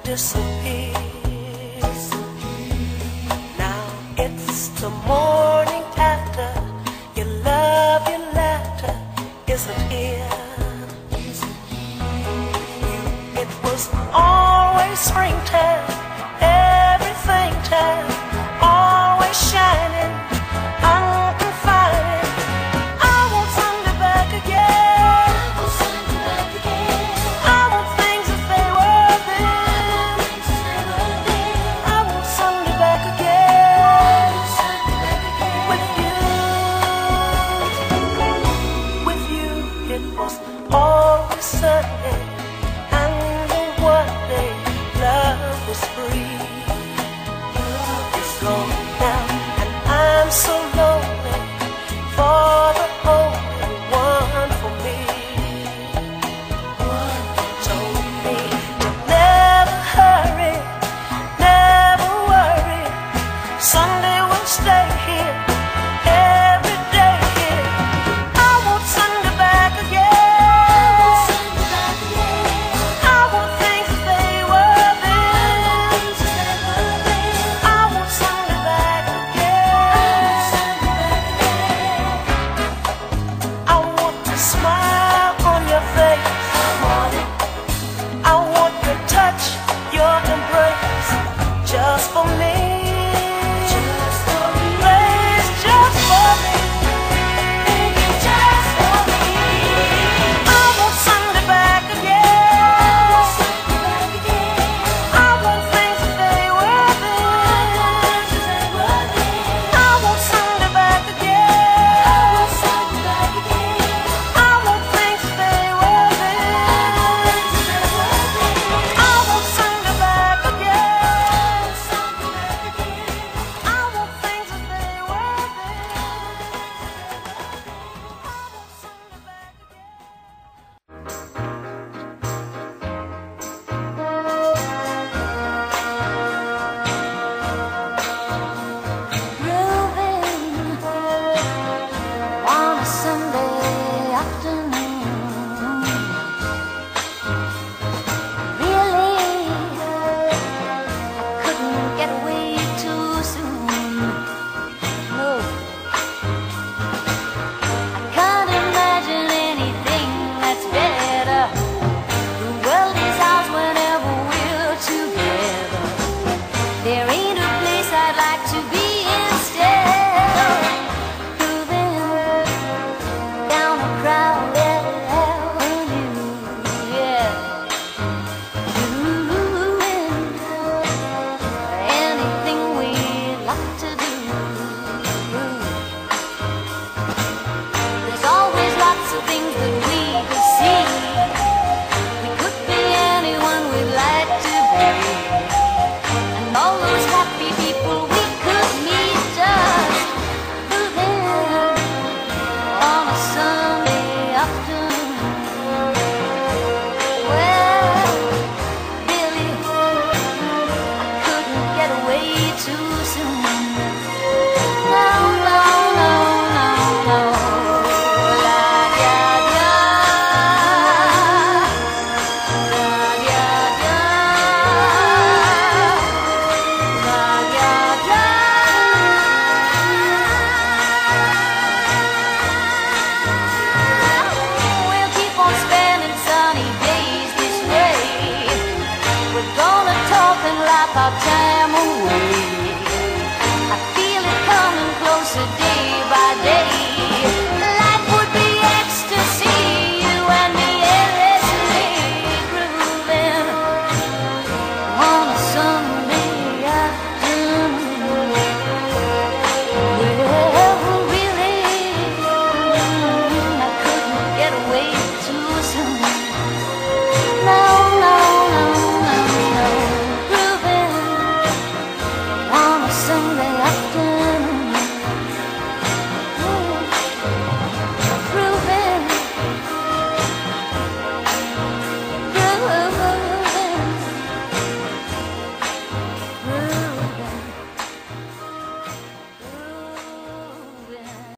disappears. Now it's the morning after. Your love, your laughter isn't here. It was always springtime, everything time, always shining, unconfining. I want Sunday back again. I want things as they were then. I want Sunday back again. With you it was always Sunday. Love was free. It's gone now, and I'm so lonely for the only one for me. One told me to never hurry, never worry. Sunday will stay here, every day here. I want Sunday back again. Just for me, just for me, please, just for me, just for me. I want Sunday back again. I want things as they were then. I want Sunday back again. I want things as they were then. I want Sunday back again. Our time.